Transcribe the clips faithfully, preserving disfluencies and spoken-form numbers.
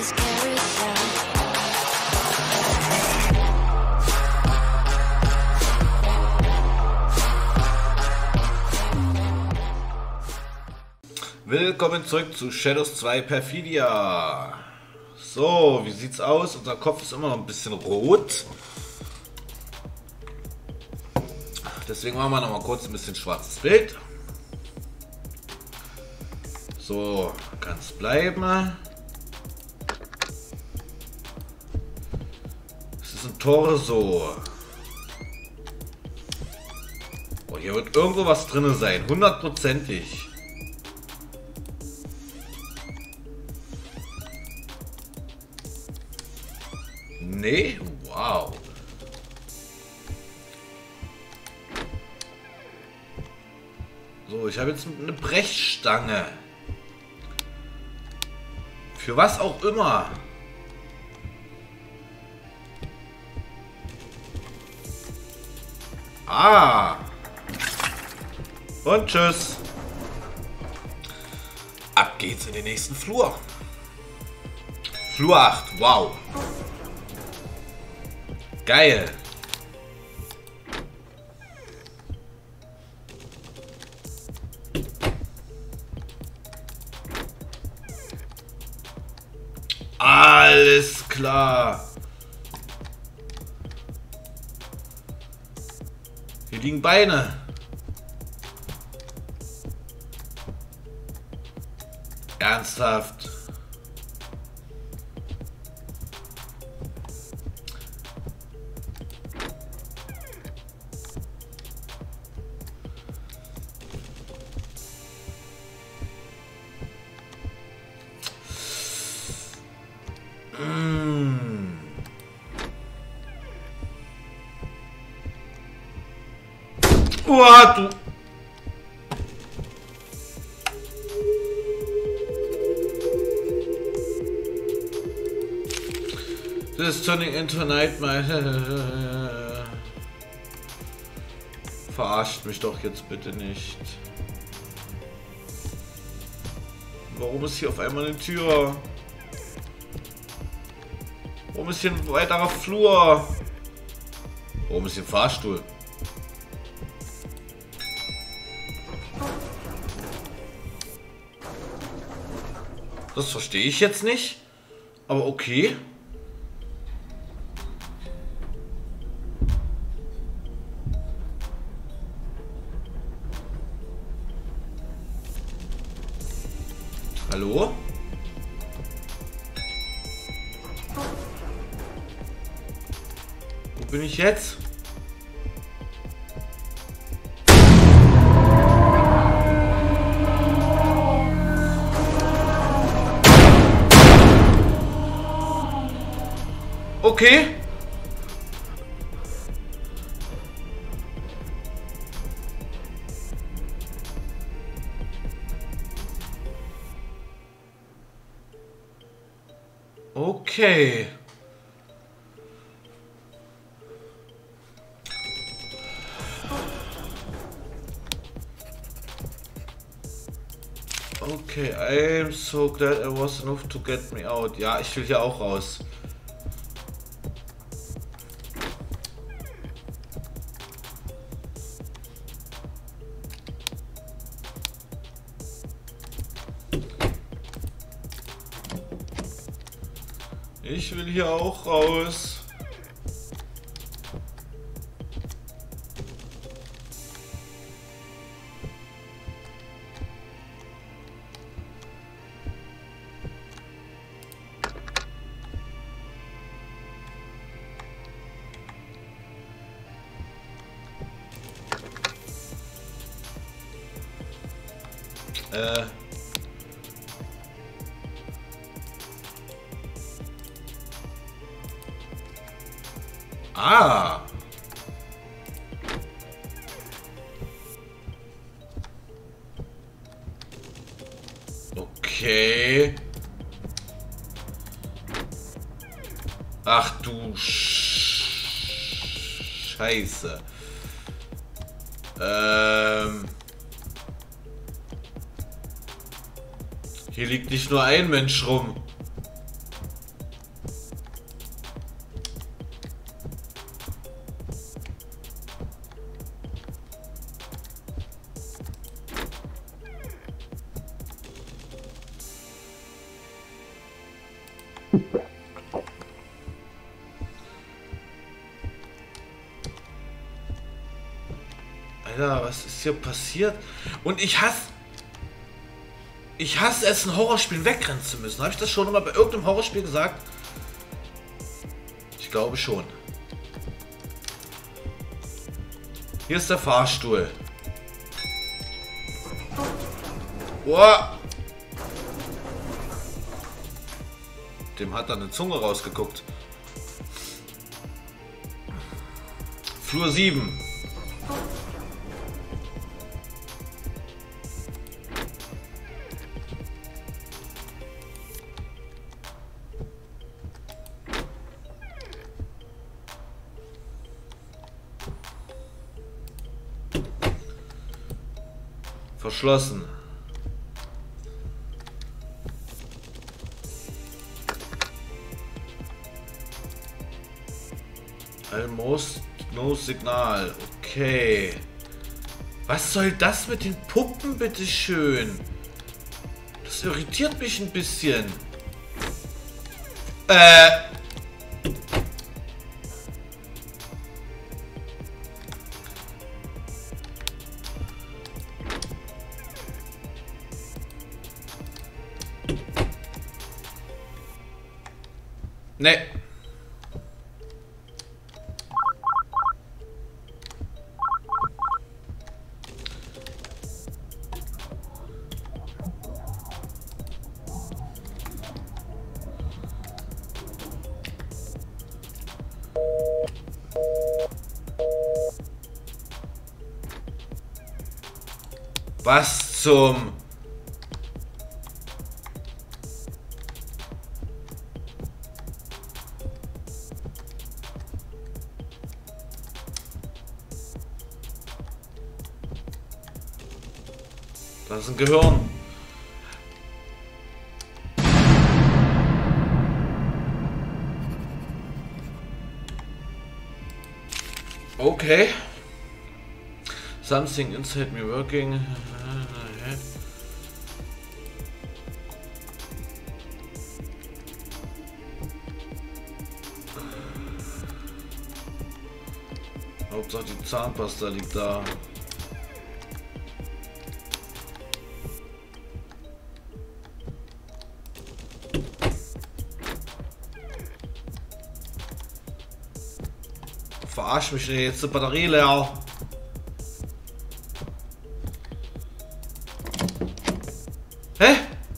Willkommen zurück zu Shadows zwei Perfidia. So, wie sieht's aus? Unser Kopf ist immer noch ein bisschen rot. Deswegen machen wir noch mal kurz ein bisschen schwarzes Bild. So, kann es bleiben. Es ist ein Torso. Oh, hier wird irgendwo was drin sein, hundertprozentig. Nee, wow. So, ich habe jetzt eine Brechstange. Für was auch immer. Ah. Und tschüss. Ab geht's in den nächsten Flur. Flur acht, wow. Geil. Alles klar. Hier liegen Beine. Ernsthaft. Mm. Uah, du. This is turning into a nightmare. Verarscht mich doch jetzt bitte nicht. Warum ist hier auf einmal eine Tür? Warum ist hier ein weiterer Flur? Warum ist hier ein Fahrstuhl? Das verstehe ich jetzt nicht. Aber okay. Hallo? Wo bin ich jetzt? Okay. Okay. Okay, I'm so glad I was enough to get me out. Ja, ich will hier auch raus. Ich will hier auch raus. Äh. Ah. Okay. Ach du Scheiße. Ähm. Hier liegt nicht nur ein Mensch rum. Alter, was ist hier passiert? Und ich hasse... Ich hasse es, ein Horrorspiel wegrennen zu müssen. Habe ich das schon mal bei irgendeinem Horrorspiel gesagt? Ich glaube schon. Hier ist der Fahrstuhl. Boah. Dem hat da eine Zunge rausgeguckt. Flur sieben. Verschlossen. Almost no Signal. Okay. Was soll das mit den Puppen, bitteschön? Das irritiert mich ein bisschen. Äh. Nee. Was zum... Das ist ein Gehirn. Okay. Something inside me working. Hauptsache die Zahnpasta liegt da. Verarsch mich nicht, jetzt ist die Batterie leer. Hä?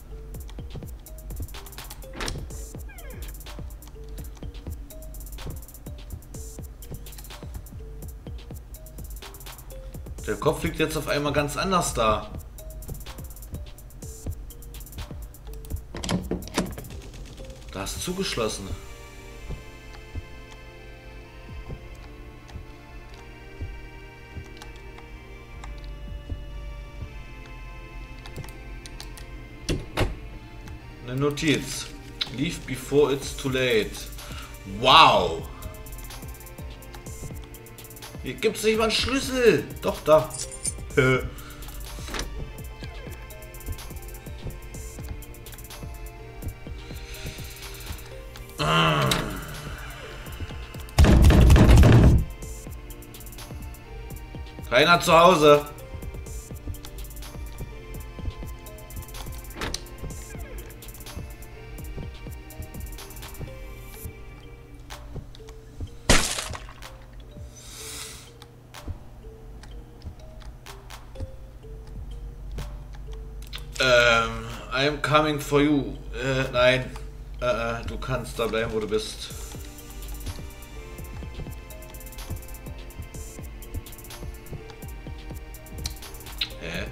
Der Kopf liegt jetzt auf einmal ganz anders da. Da ist zugeschlossen. Eine Notiz. Leave before it's too late. Wow. Hier gibt es nicht mal einen Schlüssel. Doch, da. Keiner zu Hause. Ähm, I'm coming for you. Äh, nein. Äh, äh, du kannst da bleiben, wo du bist. Hä?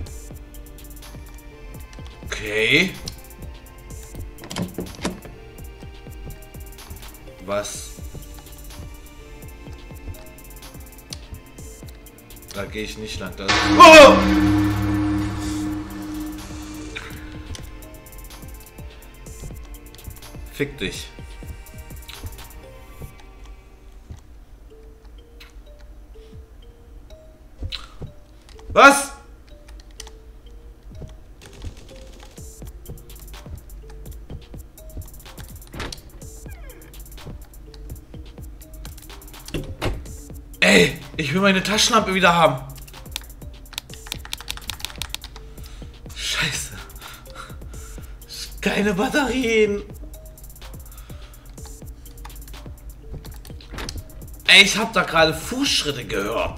Okay. Was? Da gehe ich nicht lang. Da oh! Fick dich. Was? Ey, ich will meine Taschenlampe wieder haben. Scheiße. Keine Batterien. Ey, ich habe da gerade Fußschritte gehört.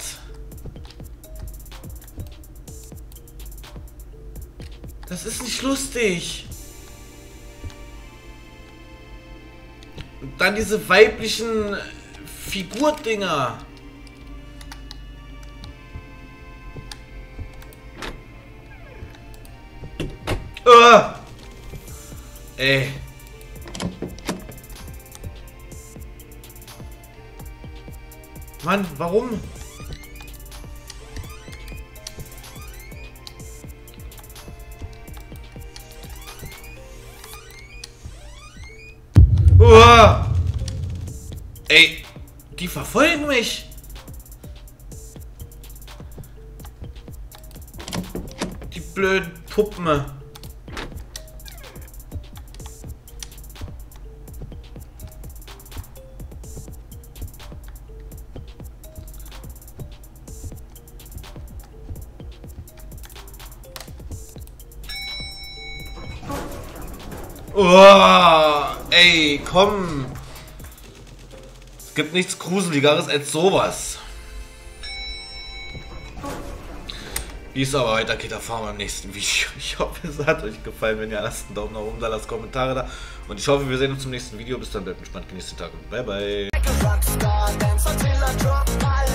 Das ist nicht lustig. Und dann diese weiblichen Figurdinger. Uh. Ey. Mann, warum? Uah. Ey, die verfolgen mich. Die blöden Puppen. Oh, ey, komm. Es gibt nichts Gruseligeres als sowas. Wie es aber weitergeht, erfahren wir im nächsten Video. Ich hoffe, es hat euch gefallen. Wenn ja, lasst einen Daumen nach oben da, lasst Kommentare da. Und ich hoffe, wir sehen uns zum nächsten Video. Bis dann, bleibt entspannt, genießt den Tag und bye bye.